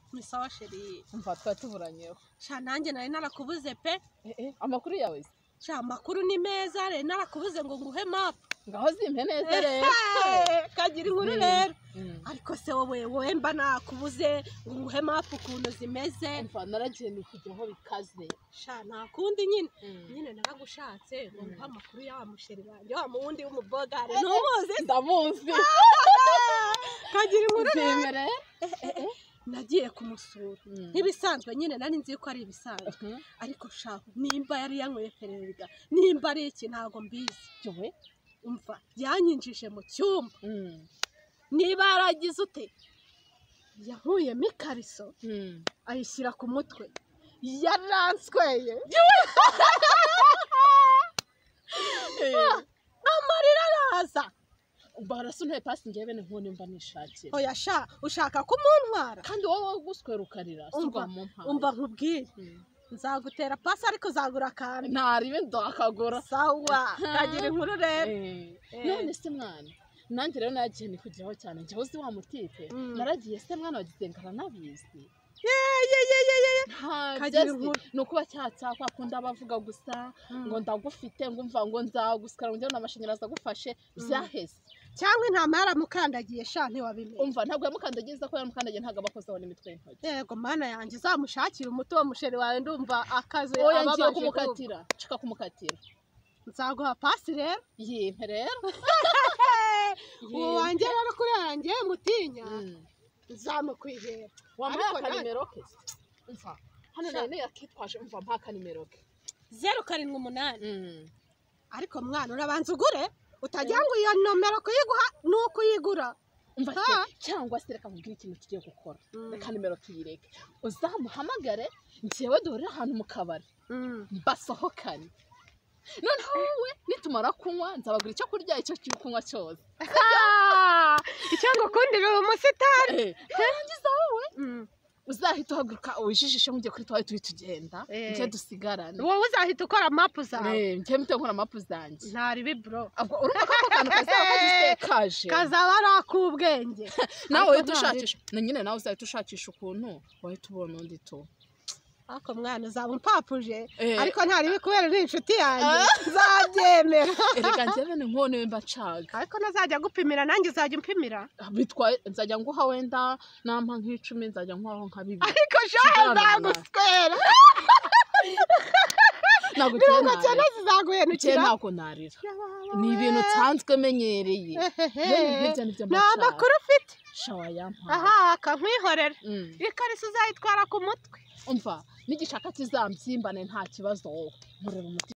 Ni sawa sheri. Umva twatuburanyeho. Sha nanjye nari narakubuze pe. Amakuru yawe se? Sha amakuru ni meza rero narakubuze ngo nguhe map. Ngaho zimpe neza rero. Kagira inkuru rero. Ariko se wowe mba nakubuze ngo nguhe map ukuntu zimeze. Umva naragiye ni kujyaho bikaze. Sha nakundi nyine naragushatse ngo nguhe amakuru ya musheri wanjye wa muwundi w'umubogare ntumuzi. Ndamuzi. Kagira inkuru zimere. Nagiye kumusura ntibisanzwe nyine nari nzi ko ari ibisanzwe ariko shaka nimba yari yanyweye pererida nimba ari iki ntago mbizi cyowe umva yanyinjije mu cyumba niba yaragize ute yankuyemo ikariso ayishyira ku mutwe yaransweye amarira araza barasunteye pasi njyewe nkone mba nishakira oya sha ushaka kumuntwara kandi wowe guswera ukarira umva nkubwire nzagutera pasi ariko zagura kandi ntaribe ndakagura sawa kagira inkuru rero none se mwana nanjye rero nagiye ni kujyaho cyane njye uzi wa mutipe naragiye se mwana wagizengana nabizi ni ukuba cyatsa kwa kundi abavuga gusa ngo ndagufite ngo umva ngo nzagusikara ngo n'amashanyarazi agufashe byaheze cyangwa intama yaramukandagiye sha ntiwabimenye umva ntabwo yamukandagiza ko yaramukandagiye ntabwo abakozeho n'imitwe y'intoki yego mana yanjye uzamushakira umuti wo musheri wawe ndumva akaze oya ngiye kumukatira nshaka kumukatira nzaguha pasi rero yimpe rero uwo wanjye rero kuri yanjye mutinya nzamukwihera wampaye akanimero ke umva hano none yakitwaje umva mpa akanimero ke 078 ariko mwana urabanza ugure utagira ngo iyo nomero kuyiguha nuko uyigura umva cyangwa se reka nkubwire ikintu tugiye gukora reka nimero tuyireke uzamuhamagare njyewe duhurira ahantu mu kabari basohokane noneho wowe nitumara kunywa nzabagura icyo kurya icyo kunywa cyose icyo ngukundira uwo musitari narangiza wowe uzahita uhaguruka wijijishe nk'ugiye kuri twawe tugenda njye dusigarane wowe uzahita ukora mapu zawe njye mpite nkora mapu zanjye ntaribi bro urumva ko ako kantu kazaba kagisekaje kazaba ari ak'ubwenge nawe uhita ushakisha na nyine nawe uzahita ushakisha ukuntu wahita ubona undi tu ako mwana uzaba umpapuje ariko ntaribi kubera uri inshuti yanjye nzabyemera erega njyewe ni nkone wemba ncaga ariko nazajya gupimira nanjye uzajya umpimira bitwaye nzajya nguha wenda nampa nk'icumi nzajya nguhaho nka 2 ariko shahe ndaguswera ntabwo cyane zizaguhenukira ntabwo narira ni ibintu nsanzwe menyereye nta makuru ufite shawa yampa aha akankwihorera ikariso uzayitwara ku mutwe umva n'igishaka kizamby'imbane nta kibazo wowe nkorera umuti